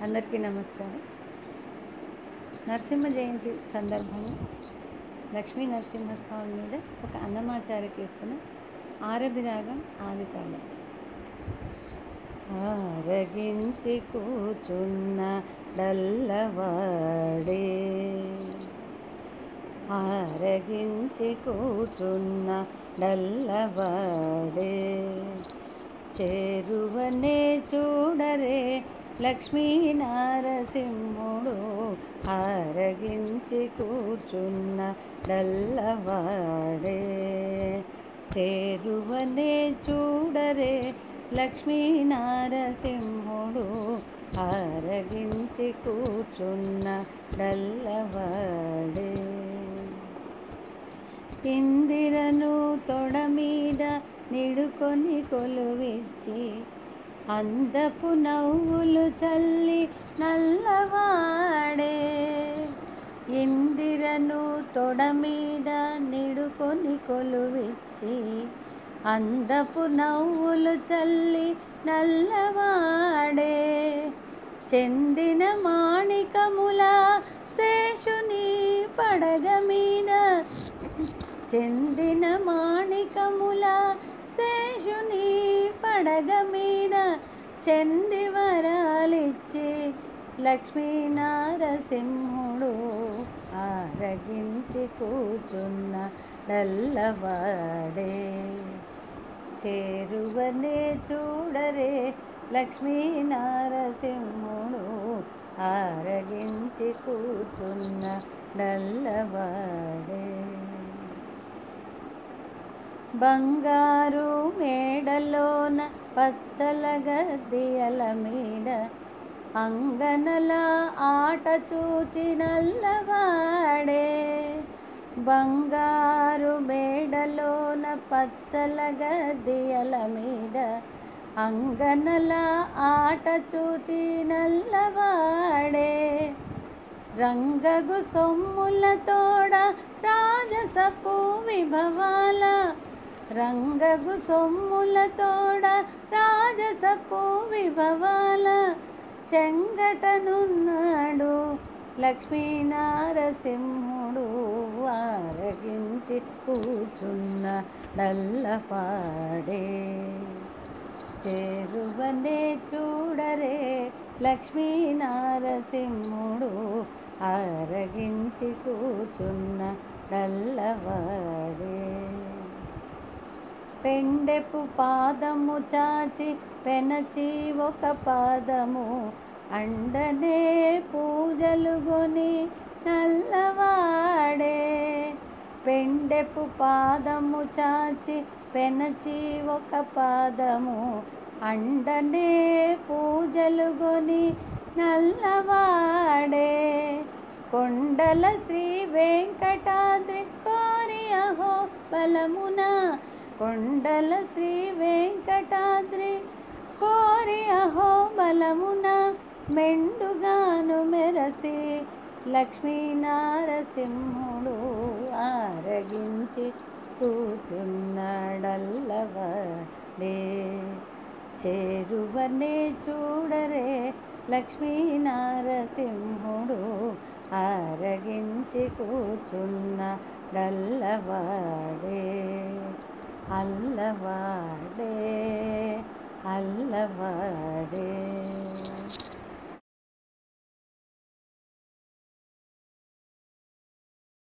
అందరికీ నమస్కారం. నరసింహ జయంతి సందర్భంగా లక్ష్మీ నరసింహస్వామి మీద ఒక అన్నమాచార్య కీర్తన, ఆరభి రాగం, ఆదితాళం. ఆరగించి కూచున్న డల్లవాడే, ఆరగించి కూచున్న డల్లవాడే, చేరువనే చూడరే లక్ష్మీ నారసింహుడు, ఆరగించి కూచున్న డల్లవాడే, చేరువనే చూడరే లక్ష్మీ నారసింహుడు, ఆరగించి కూచున్న డల్లవాడే. ఇందిరను తొడ మీద నిడుకొని కొలువిచ్చి, అందపు నవ్వులు చల్లి నల్లవాడే, ఇందిరను తొడ మీద నిడుకొని కొలువిచ్చి, అందపు నవ్వులు చల్లి నల్లవాడే, చెందిన మాణికముల శేషుని పడగ మీద, చెందిన మాణికముల శేషుని పడగ మీద, చెంది వరాలిచ్చి లక్ష్మీ నారసింహుడు, ఆరగించి కూచున్న డల్లవాడే, చేరువనే చూడరే లక్ష్మీ నారసింహుడు, ఆరగించి కూచున్న డల్లవాడే. బంగారు మేడలోన పచ్చల గద్దెల మీద, అంగనల ఆట చూచి నల్లవాడే, బంగారు మేడలోన పచ్చల గద్దెల మీద, అంగనల ఆట చూచి నల్లవాడే, రంగగు సొమ్ముల తోడ రాజసపు విభవాల, రంగగు సొమ్ముల తోడ రాజసపు విభవాల, చెంగటనున్నాడు లక్ష్మీ నారసింహుడు, ఆరగించి కూచున్న డల్లవాడే, చేరువనే చూడరే లక్ష్మీ నారసింహుడు, ఆరగించి కూచున్న డల్లవాడే. పెండెపు పాదము చాచి పెనచి ఒక పాదము, అండనే పూజలు గొని నల్లవాడే, పెండెపు పాదము చాచి పెనచి ఒక పాదము, అండనే పూజలు గొని నల్లవాడే, కొండల శ్రీ వెంకటాద్రి కోరి అహో బలమున, కొండల శ్రీ వెంకటాద్రి కోరి అహో బలమున, మెండుగాను మెరసి లక్ష్మీ నారసింహుడు, ఆరగించి కూచున్న డల్లవాడే, చేరువనే చూడరే లక్ష్మీ నారసింహుడు, ఆరగించి కూచున్న డల్లవాడే, అల్లవాడే, అల్లవాడే.